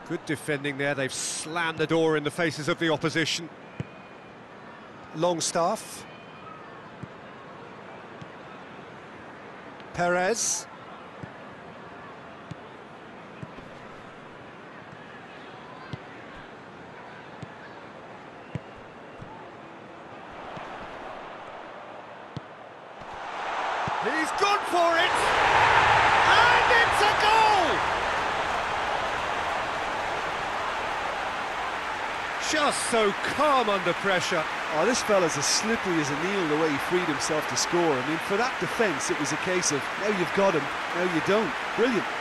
Good defending there, they've slammed the door in the faces of the opposition. Longstaff. Perez. He's gone for it! And it's a goal! Just so calm under pressure. Oh, this fella's as slippery as a needle the way he freed himself to score. I mean, for that defence, it was a case of, now you've got him, now you don't. Brilliant.